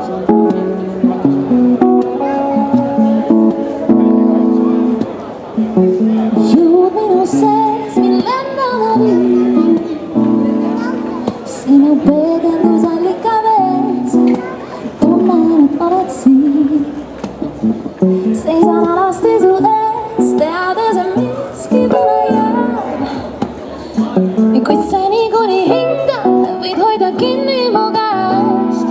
Ayúdame, no sé si me la vida, se me pegan dos a la cabeza, tomar para ti. Seis ananas de sud-est, det är missgiven jag. I quitseni går i hingan, vid höjda kinni mogast.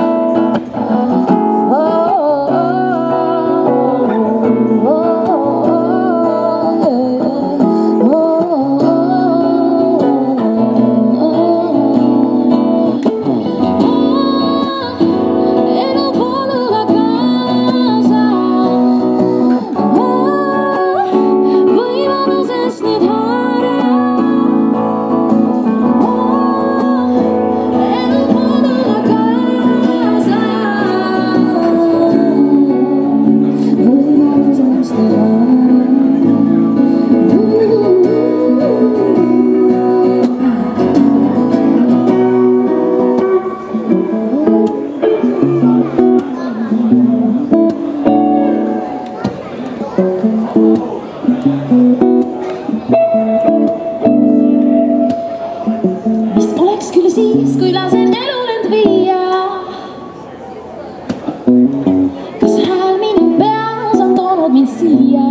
Mis oleks küll siis, kui lasen elul end viia. Kas hääl minu peas on toonud mind siia?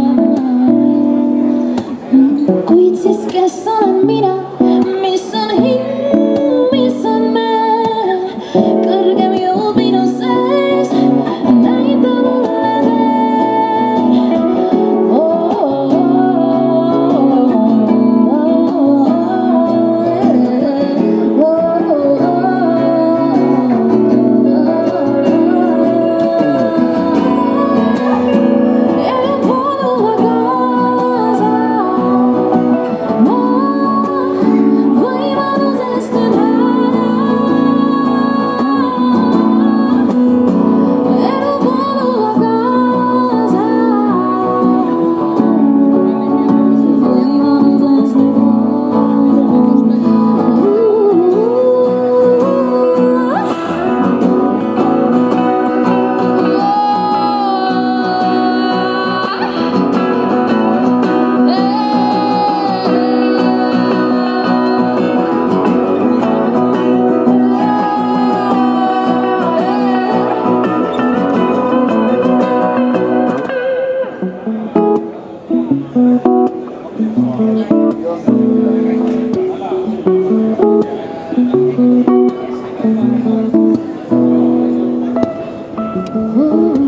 Kuid siis, kes olen mina, mis on hind, mis on määr, kõrgem jõud minu sees, näita mulle veel. Ooh.